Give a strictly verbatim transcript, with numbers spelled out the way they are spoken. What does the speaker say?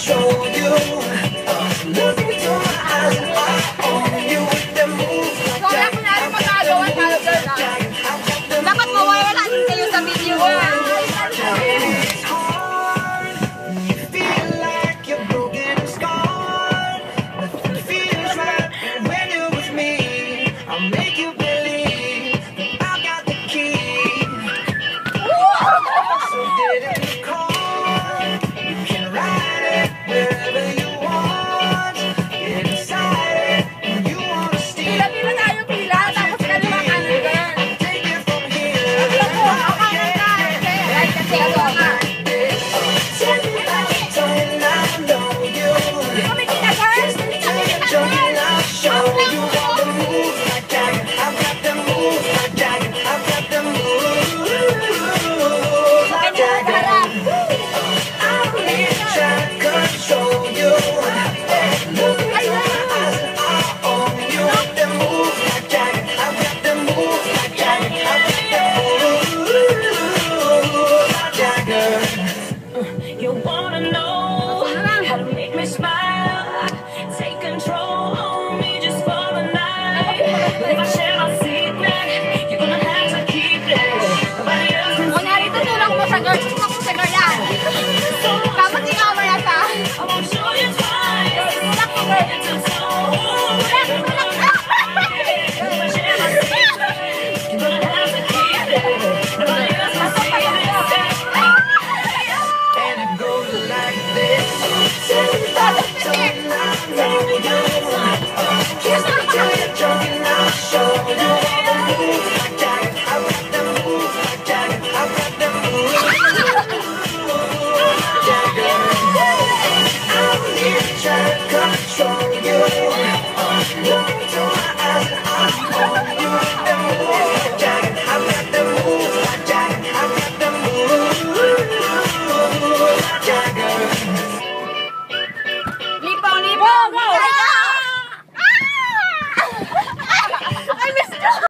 control you. Look into my eyes and I own you. With the moves like that. Dapat mawawala din kayo sa video. It's hard. You feel like you're broken and scarred. Nothing feels right when you're with me. I'll make you believe that I've got the key. So get in the car. You can ride it wherever you want. Get inside it when you wanna steal. Pila-pila tayo pila, tapos kaliwa kanan ka. Take it from here. Right, kasi kaliwa ka. Tell me how to turn, I know you. Kami tinagal. Joking, I'll show you all the moves like Jagger. I've got the moves like Jagger. I've got the moves like Jagger. I'm here to try to control you. Look into my eyes and I own you. Got the moves like Jagger. I've got the moves like Jagger. I've got the moves like Jagger. You wanna know how to make me smile? Take control on me just for the night. If I share my secret, you're gonna have to keep it. Nobody else can O, narito tulong mo sa girl. Tulong mo sa girl yan. Tapos ikaw mo na sa. I won't show you twice. Tulak mo girl. It's a soul. Tulak, tulak. If I share my secret, you're gonna have to keep it. Nobody else can see this. And it goes like this. Tell me how to turn, I know you. Kiss me till you're drunk and I'll show you all the moves like Jagger. I've got the moves like Jagger. I've got the moves like Jagger. I'm here to try to control you. Look into my eyes and I own you. With the moves like Jagger. I've got the moves like Jagger. I've got the moves like Jagger. Lipaw, lipaw. Go.